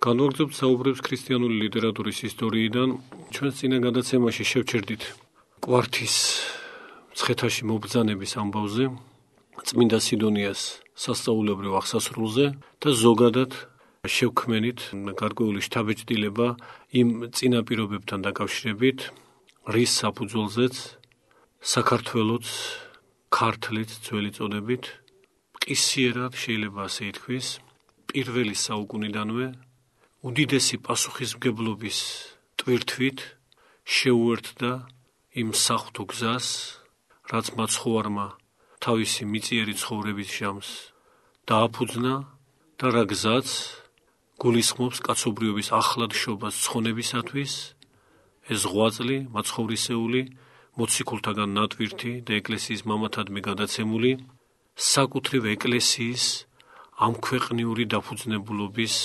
განვაგრძობთ საუბრებს ქრისტიანული ლიტერატურის ისტორიიდან. ჩვენს წინა გადაცემაში შევჩერდით კვართის მცხეთაში მობრძანების ამბავზე, წმინდა სიდონიას სასწაულებრივ აღსასრულზე და ზოგადად შევქმენით გარკვეული შთაბეჭდილება იმ წინაპირობებთან დაკავშირებით, რის საფუძველზეც საქართველოც, ქართლიც ძველი წოდებით, მყისიერად შეიძლება ასე ითქვას, პირველი საუკუნიდანვე უდიდესი პასუხისმგებლობის ტვირთვით შეუერთდა იმ საღვთო გზას, რაც მაცხოვარმა თავისი მიწიერი ცხოვრების ჟამს დააფუძნა და რა გზაც გულისხმობს კაცობრიობის ახლადშობას ცხონებისათვის, ეს ღვაწლი, მაცხოვრისეული, მოციქულთაგან ნატვირთი და ეკლესიის მამათადმი გადაცემული, საკუთრივ ეკლესიის ამქვეყნიური დაფუძნებულობის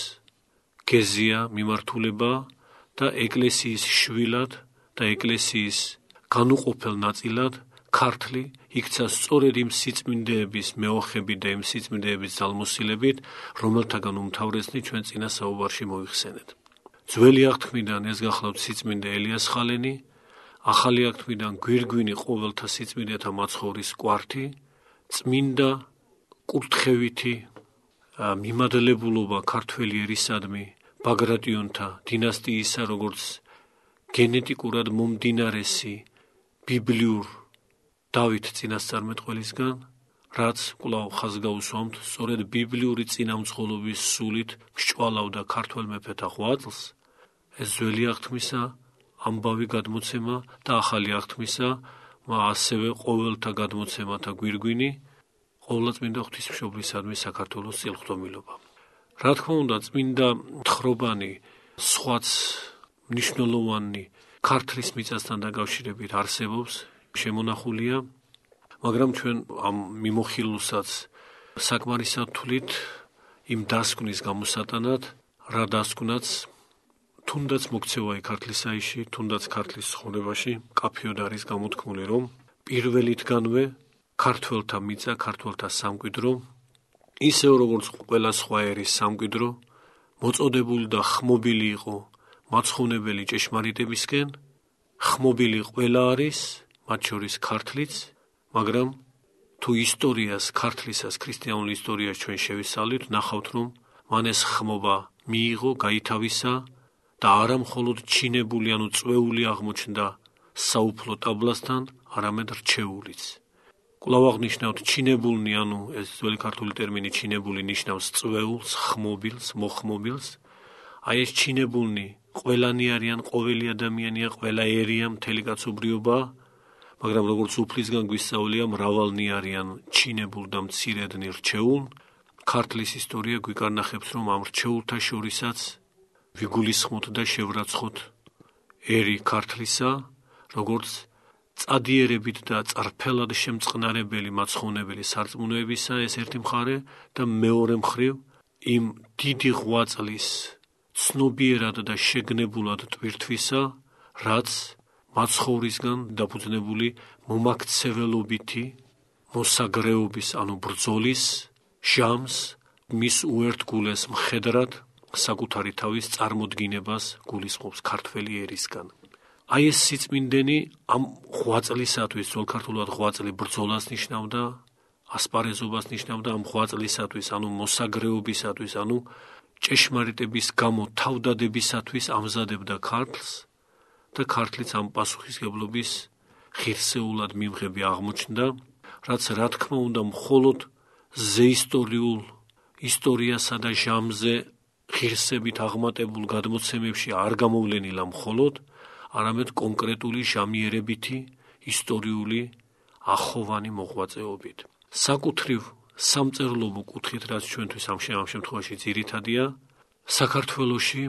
გეზია, მიმართულება და ეკლესიის შვილად და ეკლესიის განუყოფელ ნაწილად ქართლი იქცა სწორედ იმ სიწმინდეების მეოხებით და იმ სიწმინდეების ძალმოსილებით, რომელთაგან უმთავრესნი ჩვენ წინა საუბარში მოიხსენეთ. ძველი აღთქმიდან ეს გახლავთ სიწმინდე ელიას ხალენი, ახალი აღთქმიდან გვირგვინი ყოველთა სიწმინდეთა მაცხოვრის კვართი, წმინდა კურთხევითი მიმადლებულობა ქართველი ერისადმი ბაგრატიონთა დინასტიისა, როგორც გენეტიკურად მომდინარესი ბიბლიურ დავით წინასწარმეტყველისგან, რაც კვლავ ხაზგაუსვამთ, სწორედ ბიბლიური წინამძღოლობის სულით მსჭვალავდა ქართველ მეფეთა ღვაწლს, ეს ძველი აღთქმისა ამბავი გადმოცემა და ახალი აღთქმისა, ასევე ყოველთა გადმოცემათა გვირგვინი, ყოვლადწმინდა ღვთისმშობლისადმი საქართველოს წილხვდომილობა. რა თქმა უნდა, წმინდა მთხრობანი სხვაც მნიშვნელოვანი ქართლის მიწასთან დაკავშირებით არსებობს, შემონახულია, მაგრამ ჩვენ ამ მიმოხილვასაც საკმარისად თვლით იმ დასკვნის გამოსატანად, რა დასკვნაც თუნდაც მოქცევა ქართლისაიში, თუნდაც ქართლის ცხოვრებაში მკაფიოდ არის გამოთქმული, რომ პირველითგანვე ქართველთა მიწა, ქართველთა სამკვიდრო, ისევ როგორც ყველა სხვა ერის სამკვიდრო, მოწოდებული და ხმობილი იყო მაცხოვნებელი ჭეშმარიტებისკენ, ხმობილი ყველა არის, მათ შორის ქართლიც, მაგრამ თუ ისტორიას, ქართლისას, ქრისტიანულ ისტორიას ჩვენ შევისწავლით, ნახავთ, რომ მან ეს ხმობა მიიღო, გაითავისა და არა მხოლოდ ჩინებული, ანუ წვეული აღმოჩნდა საუფლო ტაბლასთან, არამედ რჩეულიც. კვლავ აღნიშნავთ ჩინებულნი, ანუ ეს ძველი ქართული ტერმინი ჩინებული ნიშნავს წვეულს, ხმობილს, მოხმობილს. აი ეს ჩინებულნი ყველანი არიან, ყოველი ადამიანია, ყველა ერია, მთელი კაცობრიობა, მაგრამ როგორც უფლისგან გვისწავლია, მრავალნი არიან ჩინებულ და მცირედნი რჩეულ. ქართლის ისტორია გვიკარნახებს, რომ ამ რჩეულთა შორისაც ვიგულისხმოთ და შევრაცხოთ ერი ქართლისა, როგორც წადიერებით და წარფელად შემწყნარებელი მაცხოვნებელი სარწმუნოებისა, ეს ერთი მხარე და მეორე მხრივ იმ დიდი ღვაწლის ცნობიერად და შეგნებულად ტვირთვისა, რაც მაცხოვრისგან დაფუძნებული მომაქცეველობითი მოსაგრეობის, ანუ ბრძოლის ჟამს, მის უერთგულეს მხედრად საკუთარი თავის წარმოდგინებას გულისხმობს ქართველი ერისგან. აი ეს სიწმინდენი ამ ღვაწლისათვის, ძველქართულად ღვაწლი ბრძოლას ნიშნავდა, ასპარეზობას ნიშნავდა, ამ ღვაწლისათვის, ანუ მოსაგრეობისათვის, ანუ ჭეშმარიტების გამო თავდადებისათვის ამზადებდა ქართლს და ქართლიც ამ პასუხისგებლობის ღირსეულად მიმღები აღმოჩნდა, რაც რა თქმა უნდა მხოლოდ ზეისტორიულ ისტორიასა და ჟამზე ღირსებით აღმატებულ გადმოცემებში არ გამოვლენილა მხოლოდ, არამედ კონკრეტული ჟამიერებითი ისტორიული ახოვანი მოღვაწეობით. საკუთრივ სამწერლობო კუთხით, რაც ჩვენთვის ამ შემთხვევაში ძირითადია, საქართველოში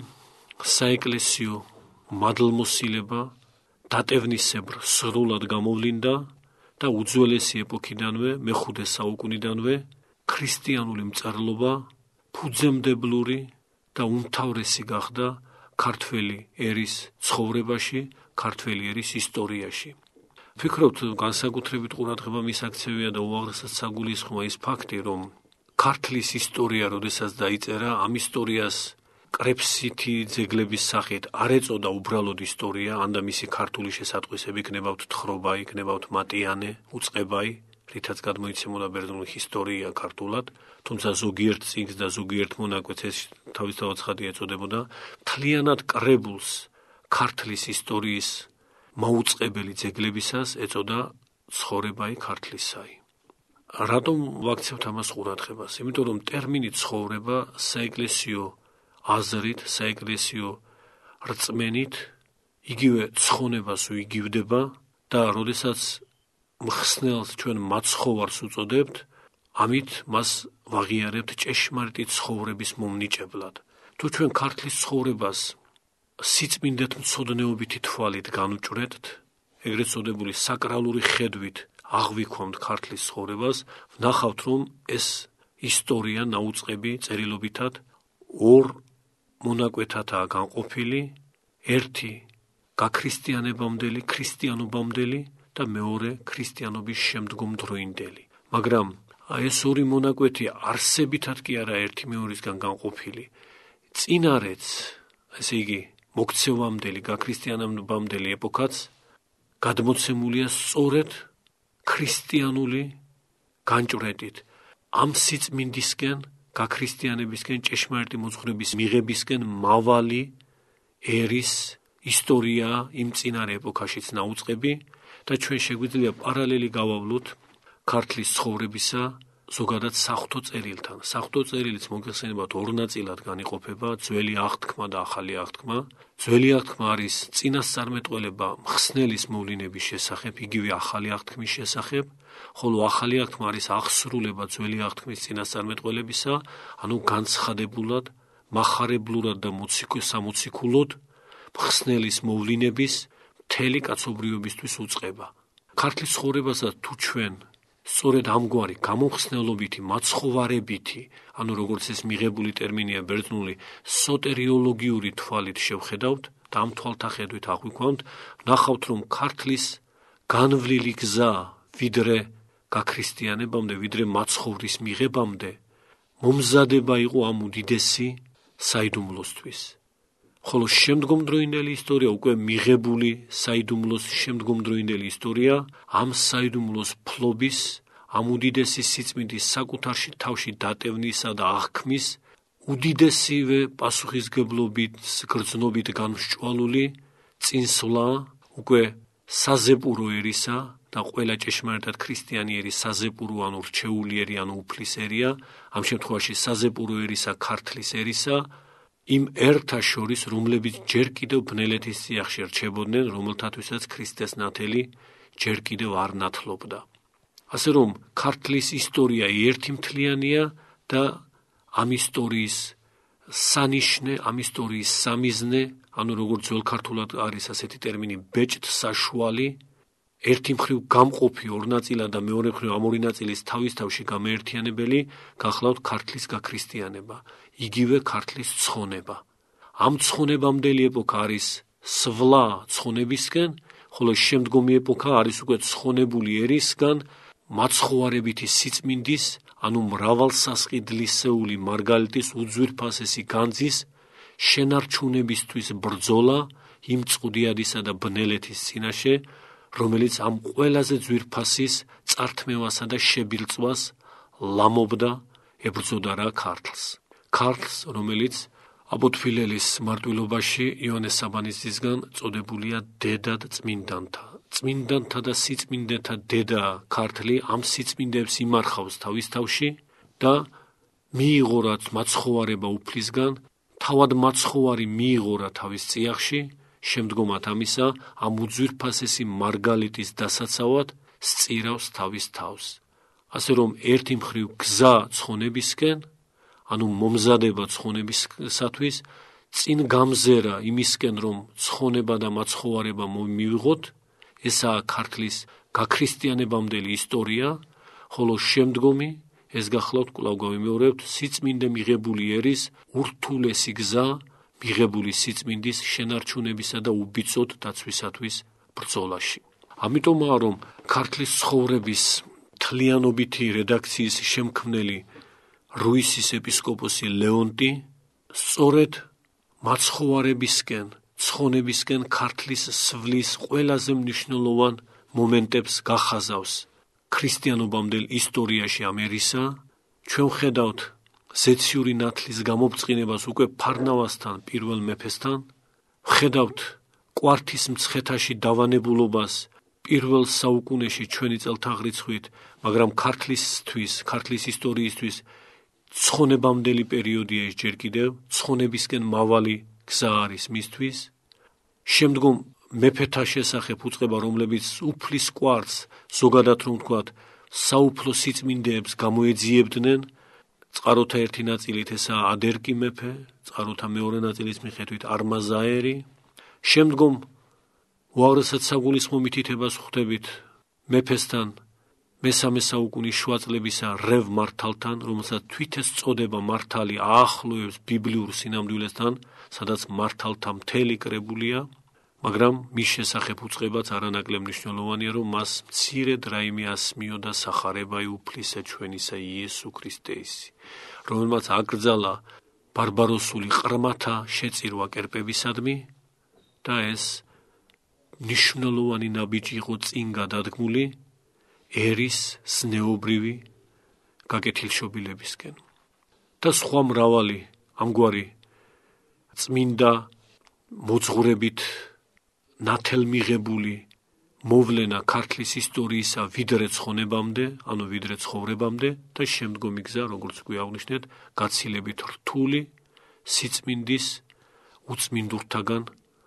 საეკლესიო მადლმოსილება დატევნისებრ სრულად გამოვლინდა და უძველესი ეპოქიდანვე, მეხუთე საუკუნიდანვე ქრისტიანული მწერლობა ფუძემდებლური და უმთავრესი გახდა ქართველი ერის ცხოვრებაში, ქართველი ერის ისტორიაში. ვფიქრობთ, განსაკუთრებით ყურადღება მისაქცევია და უაღრესად საგულისხმოა ის ფაქტი, რომ ქართლის ისტორია, როდესაც დაიწერა, ამ ისტორიას კრებსითი ძეგლების სახით არ ეწოდა უბრალოდ ისტორია, ან და მისი ქართული შესატყვისები იქნებათ თხრობა, იქნებათ მატიანე, უწყებაი, რითაც გადმოიცემოდა ბერძნული ისტორია ქართულად, თუმცა ზოგიერთ წიგნს და ზოგიერთ მონაკვეთს ეს თავისთავად ცხადი ეწოდებოდა, მთლიანად კრებულს ქართლის ისტორიის მაუწყებელი ძეგლებისას ეწოდა ცხოვრებაი ქართლისაი. რატომ ვაქცევთ ამას ყურადღებას? იმიტომ რომ ტერმინი ცხოვრება საეკლესიო აზრით, საეკლესიო რწმენით იგივე ცხონებას უიგივდება და როდესაც მხსნელს ჩვენ მაცხოვარს უწოდებთ, ამით მას ვაღიარებთ ჭეშმარიტი ცხოვრების მომნიჭებლად. თუ ჩვენ ქართლის ცხოვრებას სიწმინდეთ მცოდნეობითი თვალით განუჭრედთ, ეგრეთ წოდებული საკრალური ხედვით აღვიქვამთ ქართლის ცხოვრებას, ვნახავთ, რომ ეს ისტორია ნაუწყები წერილობითად ორ მონაკვეთათაა განყოფილი, ერთი გაქრისტიანებამდელი, ქრისტიანობამდელი და მეორე ქრისტიანობის შემდგომდროინდელი. მაგრამ ეს ორი მონაკვეთი არსებითად კი არა ერთი მეორისგან განყოფილი. წინარეც, ესე იგი, მოქცევამდელი, გაქრისტიანებამდელი ეპოქაც გადმოცემულია სწორედ ქრისტიანული განჭვრეტით. ამ სიწმინდისკენ, გაქრისტიანებისკენ, ჭეშმარიტი მოძღვრების მიღებისკენ მავალი ერის ისტორია იმ წინარე ეპოქაშიც ნაუწყები და ჩვენ შეგვიძლია პარალელი გავავლოთ ქართლის ცხოვრებისა ზოგადად საღვთო წერილთან. საღვთო წერილიც მოგეხსენებათ ორ ნაწილად განიყოფება, ძველი აღთქმა და ახალი აღთქმა. ძველი აღთქმა არის წინასწარმეტყველება მხსნელის მოვლენების შესახებ, იგივე ახალი აღთქმის შესახებ, ხოლო ახალი აღთქმა არის აღსრულება ძველი აღთქმის წინასწარმეტყველებისა, ანუ განცხადებულად, მახარებლურად და სამოციქულოდ მხსნელის მოვლენების მთელი კაცობრიობისთვის უწყება. ქართლის ცხოვრებასაც თუ ჩვენ სწორედ ამგვარი გამომხსნელობითი, მაცხოვარებითი, ანუ როგორც ეს მიღებული ტერმინია ბერძნული, სოტერიოლოგიური თვალით შევხედავთ და ამ თვალთახედვით აღვიქვამთ, ვნახავთ, რომ ქართლის განვლილი გზა ვიდრე გაქრისტიანებამდე, ვიდრე მაცხოვრის მიღებამდე, მომზადება იყო ამ უდიდესი საიდუმლოსთვის. ხოლო შემდგომდროინდელი ისტორია, უკვე მიღებული საიდუმლოს შემდგომდროინდელი ისტორია, ამ საიდუმლოს ფლობის, ამ უდიდესი სიწმინდის საკუთარში თავში დატევნისა და აღქმის, უდიდესივე პასუხისგებლობით, გრძნობით განსჭვალული წინსვლა, უკვე საზეპურო ერისა და ყველა ჭეშმარიტად ქრისტიანი ერის საზეპურო, ანუ რჩეული ერი, ანუ უფლის ერია, ამ შემთხვევაში საზეპურო ერისა, ქართლის ერისა, იმ ერთა შორის, რომლებიც ჯერ კიდევ ბნელეთის წიაღში რჩებოდნენ, რომელთათვისაც ქრისტეს ნათელი ჯერ კიდევ არ ნათლობდა. ასე რომ, ქართლის ისტორია ერთი მთლიანია და ამ ისტორიის სანიშნე, ამ ისტორიის სამიზნე, ანუ როგორც ძველ ქართულად არის ასეთი ტერმინი ბეჭდსაშვალი, ერთი მხრივ გამყოფი ორ ნაწილად და მეორე მხრივ ამ ორი ნაწილის თავის-თავში გამეერთიანებელი, გახლავთ ქართლის გაქრისტიანება. იგივე ქართლის ცხონება. ამ ცხონებამდელი ეპოქა არის სვლა ცხონებისკენ, ხოლო შემდგომი ეპოქა არის უკვე ცხონებული ერისგან მაცხოვარებითი სიწმინდის, ანუ მრავალსასყიდლისეული მარგალიტის უძვირფასესი განძის შენარჩუნებისთვის ბრძოლა იმ წყუდიადისა და ბნელეთის წინაშე, რომელიც ამ ყველაზე ძვირფასის წართმევასა და შებილწვას ლამობდა, ებრძოდა რა ქართლს. ქართლს, რომელიც აბოთფილელის მარტვილობაში იოანეს საბანისძისგან წოდებულია დედად წმინდანთა. წმინდანთა და სიწმინდეთა დედა ქართლი ამ სიწმინდეებს იმარხავს თავის თავში და მიიღო რაც მაცხოვარება უფლისგან, თავად მაცხოვარი მიიღო რა თავის წიაღში, შემდგომად ამისა ამ უძვირფასესი მარგალიტის დასაცავად სწირავს თავის თავს. ასე რომ ერთი მხრივ გზა ცხონებისკენ, ანუ მომზადება ცხონებისათვის, წინ გამზერა იმისკენ, რომ ცხონება და მაცხოვარება მივიღოთ, ესაა ქართლის გაქრისტიანებამდელი ისტორია, ხოლო შემდგომი, ეს გახლავთ, კვლავ გავიმეორებთ, სიწმინდე მიღებული ერის ურთულესი გზა, მიღებული სიწმინდის შენარჩუნებისა და უბიცოდ დაცვისათვის ბრძოლაში. ამიტომაა, რომ ქართლის ცხოვრების მთლიანობითი რედაქციის შემქმნელი რუისის ეპისკოპოსი ლეონტი სწორედ მაცხოვარებისკენ, ცხონებისკენ ქართლის სვლის ყველაზე მნიშვნელოვან მომენტებს გახაზავს ქრისტიანობამდელ ისტორიაში ამ ერისა. ჩვენ ხედავთ ზეციური ნათლის გამობწყინებას უკვე ფარნავასთან, პირველ მეფესთან, ხედავთ კვართის მცხეთაში დავანებულობას პირველ საუკუნეში ჩვენი წელთაღრიცხვით, მაგრამ ქართლის ისტორიისთვის ცხონებამდელი პერიოდია ეს ჯერ კიდევ, ცხონებისკენ მავალი გზა არის მისთვის. შემდგომ მეფეთა შესახებ უწყება, რომლებიც უფლის კვართს, ზოგადად რომ ვთქვათ, საუფლო სიწმინდეებს გამოეძიებდნენ. წყაროთა ერთი ნაწილით ესაა ადერკი მეფე, წყაროთა მეორე ნაწილის მიხედვით არმაზაერი. შემდგომ უაღრესად საგულისხმო მითითებას ხვდებით მეფესთან მესამე საუკუნის შუა წლებისა რევ მართალთან, რომელსაც თვით ეს წოდება მართალი აახლოებს ბიბლიურ სინამდვილესთან, სადაც მართალთა მთელი კრებულია, მაგრამ მის შესახებ უწყებაც არანაკლებ მნიშვნელოვანია, რომ მას მცირედ რაიმე ასმიოდა სახარებაი უფლისა ჩვენისა იესო ქრისტეისი, რომელმაც აკრძალა ბარბაროსული ყრმათა შეწირვა კერპებისადმი და ეს მნიშვნელოვანი ნაბიჯი იყო წინ გადადგმული ერის ზნეობრივი გაკეთილშობილებისკენ. და სხვა მრავალი ამგვარი წმინდა მოძღვრებით ნათელმიღებული მოვლენა ქართლის ისტორიისა ვიდრე ცხონებამდე, ანუ ვიდრე ცხოვრებამდე და შემდგომი გზა, როგორც გვიაღვნიშნეთ, გაცილებით რთული სიწმინდის უწმინდურთაგან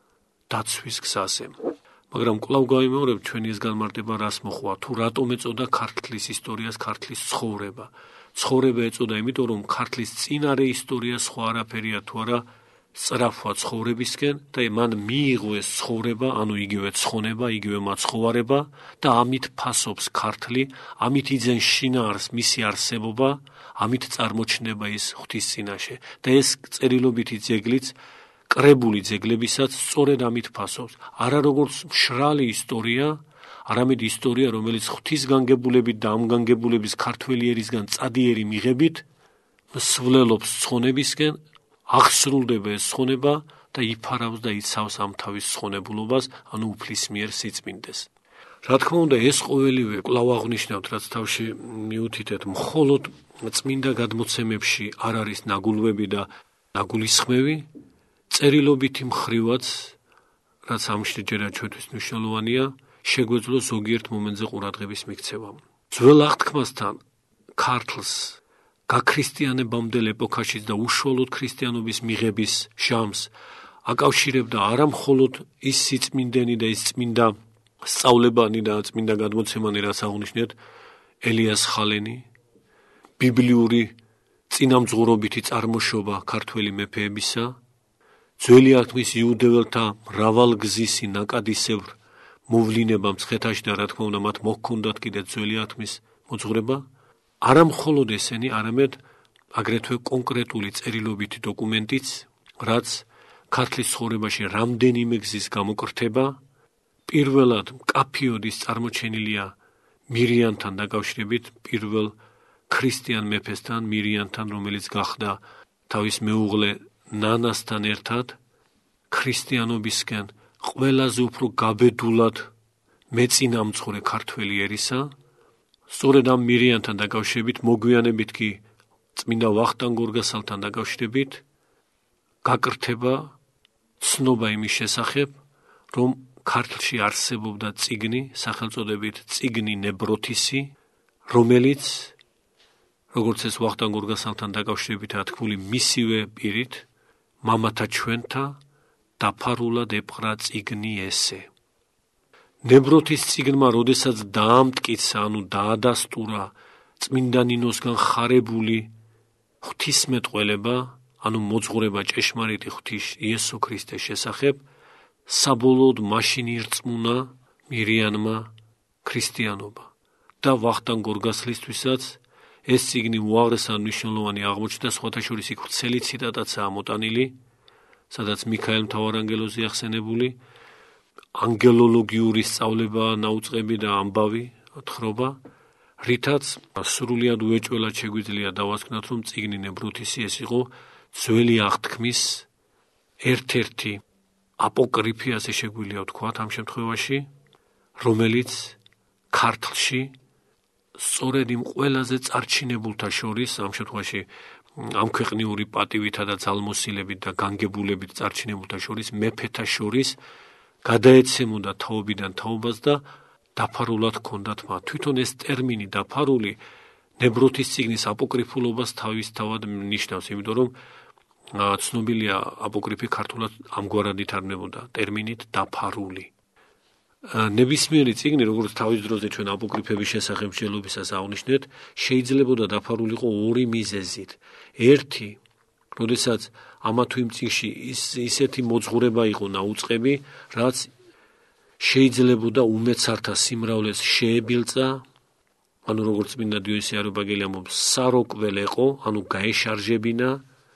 დაცვის გზაზე. მაგრამ კვლავ გავიმეორებ, ჩვენი ეს განმარტება რას მოხვა, თუ რატომ ეწოდა ქართლის ისტორიას ქართლის ცხოვრება. ცხოვრება ეწოდა იმიტომ, რომ ქართლის წინარე ისტორია სხვა არაფერია თუ არა სწრაფვა ცხოვრებისკენ და მან მიიღო ეს ცხოვრება, ანუ იგივე ცხონება, იგივე მაცხოვარება და ამით ფასობს ქართლი, ამით იძენ შინაარს მისი არსებობა, ამით წარმოჩნდება ის ღვთის წინაშე და ეს წერილობითი ძეგლიც კრებული ძეგლებისაც სწორედ ამით ფასობს. არა როგორც მშრალი ისტორია, არამედ ისტორია, რომელიც ღვთისგანგებულებით და ამ განგებულების ქართველი ერისგან წადიერი მიღებით მსვლელობს ცხონებისკენ, აღსრულდება ეს ცხონება და იფარავს და იცავს ამ თავის ცხონებულობას, ანუ უფლის მიერ სიწმინდეს. რა თქმა უნდა, ეს ყოველივე კვლავ აღნიშნავთ, რაც თავში მიუთითეთ, მხოლოდ წმინდა გადმოცემებში არ არის ნაგულვები და ნაგულისხმევი, წერილობითი მხრივაც, რაც ამშვენიერად ჩვენთვის მნიშვნელოვანია, შეგვეძლო ზოგიერთ მომენტზე ყურადღების მიქცევა. ძველ აღთქმასთან ქართლს გაქრისტიანებამდელ ეპოქაშიც და უშუალოდ ქრისტიანობის მიღების ჟამს აკავშირებდა არა მხოლოდ ის სიწმინდენი და ის წმინდა სწავლებანი და წმინდა გადმოცემანი, რაც აღნიშნეთ, ელიას ხალენი, ბიბლიური წინამძღვრობითი წარმოშობა ქართველი მეფეებისა, ძველი აღთქმის იუდეველთა მრავალგზისი ნაკადისებრ მოვლენა მცხეთაში და რა თქმა უნდა მათ მოჰქონდათ კიდე ძველი აღთქმის მოძღვრება, არა მხოლოდ ესენი, არამედ აგრეთვე კონკრეტული წერილობითი დოკუმენტიც, რაც ქართლის ცხოვრებაში რამდენიმე გზის გამოკრთება, პირველად მკაფიოდის წარმოჩენილია მირიანთან დაკავშირებით, პირველ ქრისტიან მეფესთან, მირიანთან, რომელიც გახდა თავის მეუღლე ნანასთან ერთად ქრისტიანობისკენ ყველაზე უფრო გაბედულად მეწინამძღვრე ქართველი ერისა. სწორედ ამ მირიანთან დაკავშირებით, მოგვიანებით კი წმინდა ვახტანგ გორგასალთან დაკავშირებით გაკრთება ცნობა იმის შესახებ, რომ ქართლში არსებობდა წიგნი, სახელწოდებით წიგნი ნებროთისი, რომელიც, როგორც ეს ვახტანგ გორგასალთან დაკავშირებითაა თქმული, მისივე პირით მამათა ჩვენთა დაფარულად ეპყრა წიგნი ესე. ნებროთის წიგნმა, როდესაც დაამტკიცა, ანუ დაადასტურა წმინდა ნინოსგან ხარებული ღვთისმეტყველება, ანუ მოძღვრება ჭეშმარიტი ღვთის იესო ქრისტეს შესახებ, საბოლოოდ მაშინ ირწმუნა მირიანმა ქრისტიანობა და ვახტანგ გორგასლისთვისაც ეს წიგნი უაღრესად მნიშვნელოვანი აღმოჩნდა, სხვათა შორის იქ ვრცელი ციტატაცაა მოტანილი, სადაც მიქაელ მთავარანგელოზი ახსენებული, ანგელოლოგიური სწავლება, ნაუწყები და ამბავი თხრობა, რითაც სრულიად უეჭველად შეგვიძლია დავასკვნათ, რომ წიგნი ნებროთისი ეს იყო ძველი აღთქმის ერთ-ერთი აპოკრიფი, ასე შეგვიძლია ვთქვათ ამ შემთხვევაში, რომელიც ქართლში სწორედ იმ ყველაზე წარჩინებულთა შორის, ამ შემთხვევაში ამ ქვეყნიური პატივითა და ძალმოსილებით და განგებულებით წარჩინებულთა შორის, მეფეთა შორის გადაეცემოდა თაობიდან თაობას და დაფარულად ჰქონდათ მათ. თვითონ ეს ტერმინი დაფარული ნებროთის წიგნის აპოკრიფულობას თავისთავად ნიშნავს, იმიტომ რომ ცნობილია აპოკრიფი ქართულად ამგვარად ითარგმნებოდა ტერმინით დაფარული. ნებისმიერი წიგნი, როგორც თავის დროზე ჩვენ აპოკრიფების შესახებ მსჯელობისას აღვნიშნეთ, შეიძლებოდა დაფარულიყო ორი მიზეზით. ერთი, როდესაც ამა თუ იმ წიგნში ისეთი მოძღვრება იყო ნაუწყები, რაც შეიძლებოდა უმეცართა სიმრავლეს შეებილწა, ანუ როგორც წმინდა დიონისე არიოპაგელი ამბობს, საროკვველეყო, ანუ გაეშარჟებინა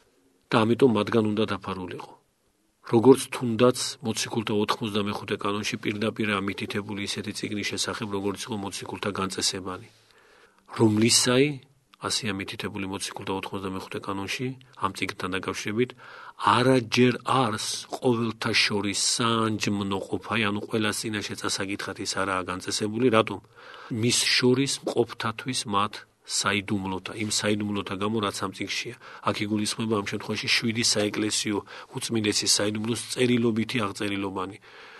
და ამიტომ მათგან უნდა დაფარულიყო. როგორც თუნდაც მოციქულთა 95 კანონში პირდაპირ ამითითებული ისეთი წიგნის შესახებ, როგორც იყო მოციქულთა განწესებანი, რომლისაი, ასე ამითითებული მოციქულთა 95 კანონში, ამ წიგნთან დაკავშირებით, არაჯერ არს ყოველთა შორის საანჯმნო ყოფა, ანუ ყველას წინაშე წასაკითხად ის არაა განწესებული, რატომ? მის შორის მყოფთათვის მათ საიდუმლოთა, იმ საიდუმლოთა გამო, რაც ამ წიგნშია. აქ იგულისხმება ამ შემთხვევაში 7 საეკლესიო უწმინდესი საიდუმლოს წერილობითი აღწერილობანი,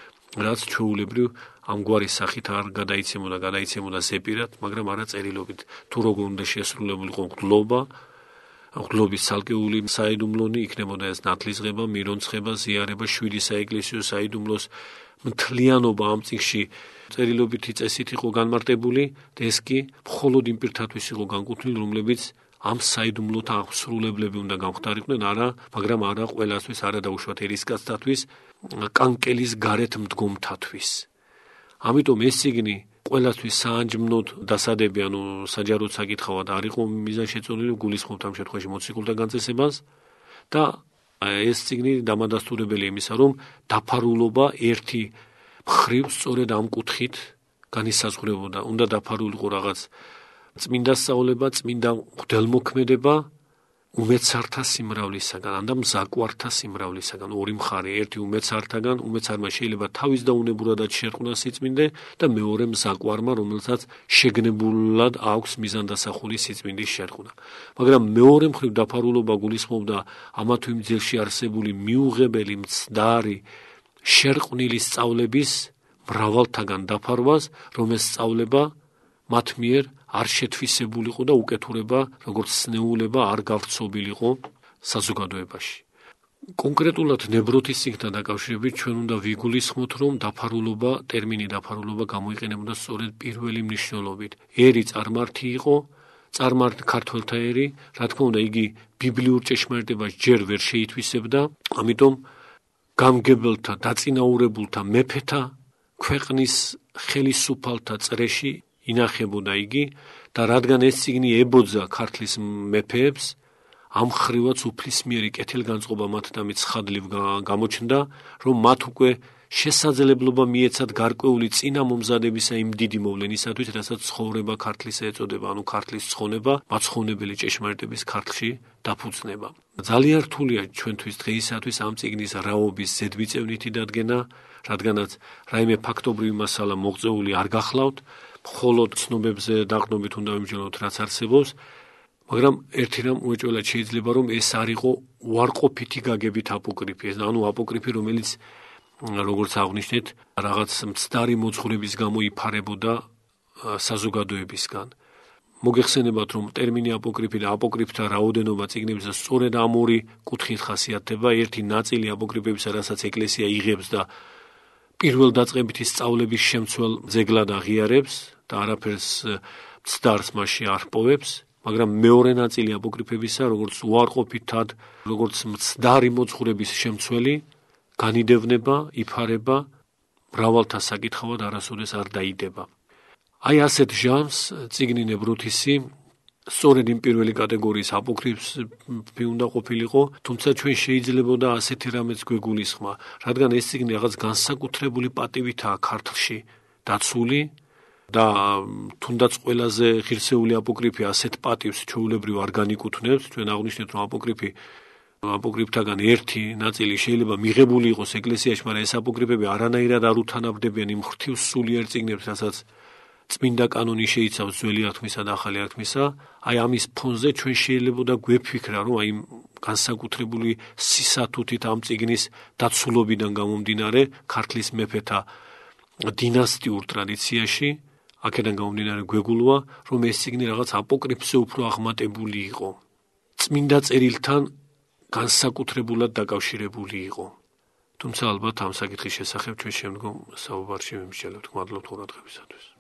რაც ჩვეულებრივ ამგვარი სახით არ გადაიცემოდა ზეპირად, მაგრამ არა წერილობით. თუ როგორ უნდა შესრულებულიყო ღლობა, ღლობის ცალკეული საიდუმლონი, იქნებოდა ეს ნათლისღება, მირონცხება, ზიარება, 7 საეკლესიო საიდუმლოს მთლიანობა ამ წიგნში წერილობითი წესით იყო განმარტებული და ეს კი მხოლოდ იმ პირთათვის იყო განკუთვნილი, რომლებიც ამ საიდუმლოთა აღსრულებლები უნდა გამხდარიყვნენ, მაგრამ არა ყველასთვის, არა დაუშვათ ერისკაცთათვის, კანკელის გარეთ მდგომთათვის. ამიტომ ეს წიგნი ყველასთვის საანჯმნოდ დასადები, ანუ საჯაროდ საკითხავად არ იყო მიზანშეწონილი, გულისხმობთ ამ შემთხვევაში მოციქულთა განწესებას და ეს წიგნი დამადასტურებელი იმისა, რომ დაფარულობა ერთი მხრივ სწორედ ამ კუთხით განისაზღვრებოდა. უნდა დაფარულიყო რაღაც წმინდა სწავლება, წმინდა ღვთელმოქმედება უმეცართა სიმრავლისაგან, და მზაკვართა სიმრავლისაგან. ორი მხარე, ერთი უმეცართაგან, უმეცარმა შეიძლება თავის დაუნებურადაც შერყნა სიწმინდე და მეორე მზაკვარმა, რომელსაც შეგნებულად აქვს მიზანდასახული სიწმინდის შერყნა. მაგრამ მეორე მხრივ დაფარულობა გულისხმობდა ამა თუ იმ ძელში არსებული მიუღებელი, მცდარი, შერყვნილი სწავლების მრავალთაგან დაფარვას, რომ ეს სწავლება მათ მიერ არ შეთვისებულიყო და უკეთურება, როგორც სნეულება არ გავრცობილიყო საზოგადოებაში. კონკრეტულად ნებროთის წიგნთან დაკავშირებით ჩვენ უნდა ვიგულისხმოთ, რომ ტერმინი დაფარულობა გამოიყენებოდა სწორედ პირველი მნიშვნელობით. ერი წარმართი იყო, წარმართი ქართველთა ერი, რა თქმა უნდა, იგი ბიბლიურ ჭეშმარიტებას ჯერ ვერ შეითვისებდა, ამიტომ გამგებელთა, დაწინაურებულთა მეფეთა, ქვეყნის ხელისუფალთა წრეში ინახებოდა იგი და რადგან ეს წიგნი ებოძა ქართლის მეფეებს, ამ ხრივაც უფლისმიერი კეთილგანწყობა მათთამით ცხადლივ გამოჩნდა, რომ მათ უკვე შესაძლებლობა მიეცათ გარკვეული წინა მომზადებისა იმ დიდი მოვლენისათვის, რასაც ცხოვრება ქართლისა ეწოდება, ანუ ქართლის ცხონება, მაცხოვნებელი ჭეშმარიტების ქართლში დაფუძნება. ძალიან რთულია ჩვენთვის დღეისათვის ამ წიგნის რაობის ზედმიწევნითი დადგენა, რადგანაც რაიმე ფაქტობრივი მასალა მოღწეული არ გახლავთ, მხოლოდ ცნობებზე დაყრდნობით უნდა ვიმსჯელოთ, რაც არსებობს, მაგრამ ერთი რამ უეჭველად შეიძლება, რომ ეს არ იყო უარყოფითი გაგებით აპოკრიფი, ანუ აპოკრიფი, რომელიც როგორც აღვნიშნეთ, რაღაც მცდარი მოძღვრების გამო იფარებოდა საზოგადოებისგან. მოგეხსენებათ, რომ ტერმინი აპოკრიფი და აპოკრიფთა რაოდენობა წიგნებისა სწორედ ამ ორი კუთხით ხასიათდება. ერთი ნაწილი აპოკრიფებისა, რასაც ეკლესია იღებს და პირველ დაწყებითი სწავლების შემცველ ძეგლად აღიარებს და არაფერს მცდარს მასში არ პოვებს, მაგრამ მეორე ნაწილი აპოკრიფებისა, როგორც უარყოფითად, როგორც მცდარი მოძღვრების შემცველი, განიდევნება, იფარება, მრავალთა საკითხავად არასოდეს არ დაიდება. აი ასეთ ჟანრს წიგნი ნებროთისი სწორედ იმ პირველი კატეგორიის აპოკრიფი უნდა ყოფილიყო, თუმცა ჩვენ შეიძლებოდა ასეთი რამეც გვეგულისხმა, რადგან ეს წიგნი რაღაც განსაკუთრებული პატივითაა ქართლში დაცული და თუნდაც ყველაზე ღირსეული აპოკრიფი ასეთ პატივს ჩვეულებრივ არ განიკუთვნებს. ჩვენ აღვნიშნეთ, რომ აპოკრიფი აპოკრიფთაგან ერთი ნაწილი შეიძლება მიღებული იყოს ეკლესიაში, მაგრამ ეს აპოკრიფები არანაირად არ უთანაბდებიან იმ ღვთის სულიერ წიგნებს, რასაც წმინდა კანონი შეიცავს ძველი აღთქმისა და ახალი აღთქმისა. აი ამის ფონზე ჩვენ შეიძლება გვეფიქრა, რომ აი განსაკუთრებული სისათუთით ამ წიგნის დაცულობიდან გამომდინარე ქართლის მეფეთა დინასტიურ ტრადიციაში, აქედან გამომდინარე გვეგულვა, რომ ეს წიგნი რაღაც აპოკრიფზე უფრო აღმატებული იყო. წმინდა წერილთან განსაკუთრებულად დაკავშირებული იყო. თუმცა ალბათ ამ საკითხის შესახებ ჩვენ შემდგომ საუბარში ვიმსჯელებთ. მადლობთ ყურადღებისათვის.